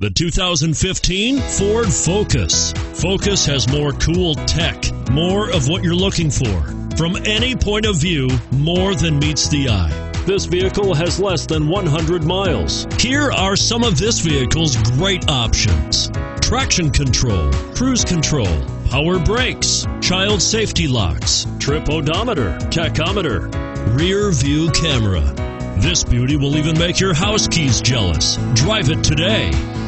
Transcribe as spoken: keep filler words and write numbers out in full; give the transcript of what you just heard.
The two thousand fifteen Ford Focus. Focus has more cool tech, more of what you're looking for. From any point of view, more than meets the eye. This vehicle has less than one hundred miles. Here are some of this vehicle's great options: traction control, cruise control, power brakes, child safety locks, trip odometer, tachometer, rear view camera. This beauty will even make your house keys jealous. Drive it today.